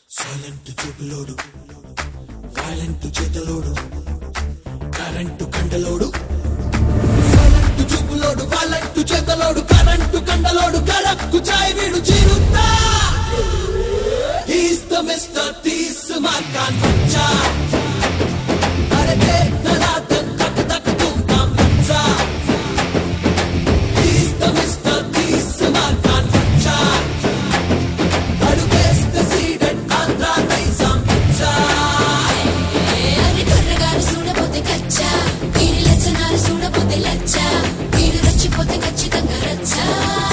Silent చూపులోడు, violent చేతలోడు, current కండలోడు. సైలెంట్ చూపులోడు, వైలెంట్ చేతలోడు, కరెంటు కండలోడు, కడక్కు చాయ్ వీడు చిరుతా. He's the Mr. తీస్మార్కాన్ బచ్చా. అరే దేఖ్నా తన్ తక్ తక్ తుమ్ తామ్ బచ్చా. He's the Mr. తీస్మార్కాన్ బచ్చా. అడుగేస్తే సీడెడ్ ఆంధ్రా నైజాం బచ్చా. అరే కుర్రగారు చూడబోతే కచ్చా, వీడి లచ్చనాలు చూడబోతే లచ్చా, వీడు రచ్చిపోతే ఖచ్చితంగా రచ్చా.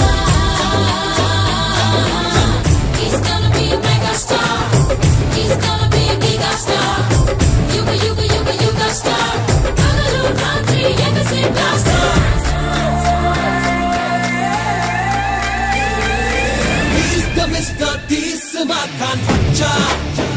He's gonna be a mega star. He's gonna be a giga star. Yuga yuga yuga yuga star. Boogaloo country ఎగసే blaster. He's the Mr. Teesmarkhan Bachcha.